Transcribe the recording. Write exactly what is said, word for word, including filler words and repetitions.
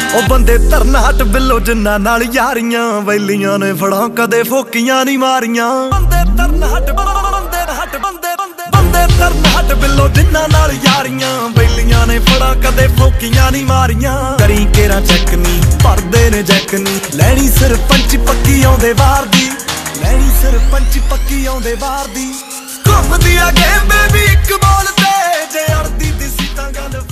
ਉਹ ਬੰਦੇ ਧਰਨ ਹਟ ਬਿੱਲੋ ਜਿੰਨਾ ਨਾਲ ਯਾਰੀਆਂ ਵੈਲੀਆਂ ਨੇ ਫੜਾਂ ਕਦੇ ਫੋਕੀਆਂ ਨਹੀਂ ਮਾਰੀਆਂ। ਬੰਦੇ ਧਰਨ ਹਟ ਬੰਦੇ ਹਟ ਬੰਦੇ ਬੰਦੇ ਧਰਨ ਹਟ ਬਿੱਲੋ ਜਿੰਨਾ ਨਾਲ ਯਾਰੀਆਂ ਵੈਲੀਆਂ ਨੇ ਫੜਾਂ ਕਦੇ ਫੋਕੀਆਂ ਨਹੀਂ ਮਾਰੀਆਂ। ਕਰੀ ਕੇਰਾ ਚੈੱਕ ਨੀ ਭਰਦੇ ਨੇ ਜੈਕ ਨੀ ਲੈਣੀ ਸਰਪੰਚ ਪੱਕੀ ਆਉਂਦੇ ਵਾਰ ਦੀ ਲੈਣੀ ਸਰਪੰਚ ਪੱਕੀ ਆਉਂਦੇ ਵਾਰ ਦੀ। ਘੁੰਮਦੀ ਆ ਗੇਮ ਬੇਬੀ ਇੱਕ ਬੋਲ ਤੇ ਜੇ ਅੜਦੀ ਦਿਸੀ ਤਾਂ ਗੱਲ